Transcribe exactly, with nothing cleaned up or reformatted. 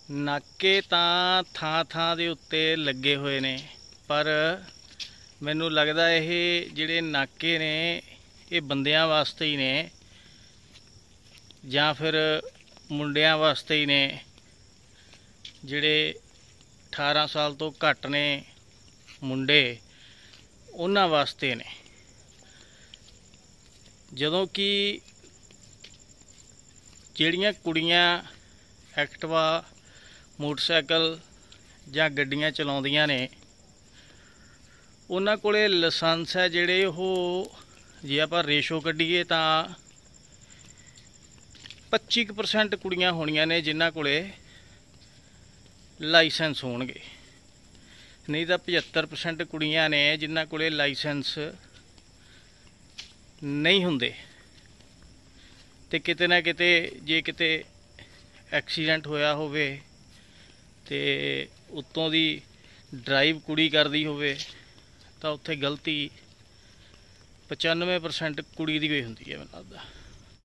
नाके ਤਾਂ ਥਾਂ ਥਾਂ ਦੇ ਉੱਤੇ ਲੱਗੇ ਹੋਏ ਨੇ, ਪਰ ਮੈਨੂੰ ਲੱਗਦਾ ਇਹ ਜਿਹੜੇ ਨਾਕੇ ਨੇ ਇਹ ਬੰਦਿਆਂ ਵਾਸਤੇ ਹੀ ਨੇ ਜਾਂ ਫਿਰ ਮੁੰਡਿਆਂ ਵਾਸਤੇ ਹੀ ਨੇ ਜਿਹੜੇ ਅਠਾਰਾਂ ਸਾਲ ਤੋਂ ਘੱਟ ਨੇ ਮੁੰਡੇ, ਉਹਨਾਂ ਵਾਸਤੇ ਨੇ। ਜਦੋਂ ਕਿ ਜਿਹੜੀਆਂ ਕੁੜੀਆਂ ਐਕਟਿਵਾ ਮੋਟਰਸਾਈਕਲ ਜਾਂ ਗੱਡੀਆਂ ਚਲਾਉਂਦੀਆਂ ਨੇ ਉਹਨਾਂ ਕੋਲੇ ਲਾਇਸੈਂਸ ਹੈ ਜਿਹੜੇ ਉਹ ਜੇ ਆਪਾਂ ਰੇਸ਼ੋ ਕੱਢੀਏ ਤਾਂ ਪੱਚੀ ਕੁ ਪਰਸੈਂਟ ਕੁੜੀਆਂ ਹੋਣੀਆਂ ਨੇ ਜਿਨ੍ਹਾਂ ਕੋਲੇ ਲਾਇਸੈਂਸ ਹੋਣਗੇ, ਨਹੀਂ ਤਾਂ ਪਝੱਤਰ ਪਰਸੈਂਟ ਕੁੜੀਆਂ ਨੇ ਜਿਨ੍ਹਾਂ ਕੋਲੇ ਲਾਇਸੈਂਸ ਨਹੀਂ ਹੁੰਦੇ। ਤੇ ਕਿਤੇ ਨਾ ਕਿਤੇ ਜੇ ਕਿਤੇ ਐਕਸੀਡੈਂਟ ਹੋਇਆ ਹੋਵੇ ਤੇ ਉੱਤੋਂ ਦੀ ਡਰਾਈਵ ਕੁੜੀ ਕਰਦੀ ਹੋਵੇ ਤਾਂ ਉੱਥੇ ਗਲਤੀ ਪਚਾਨਵੇਂ ਪਰਸੈਂਟ ਕੁੜੀ ਦੀ ਹੋਈ ਹੁੰਦੀ ਹੈ ਮੈਨੂੰ ਲੱਗਦਾ।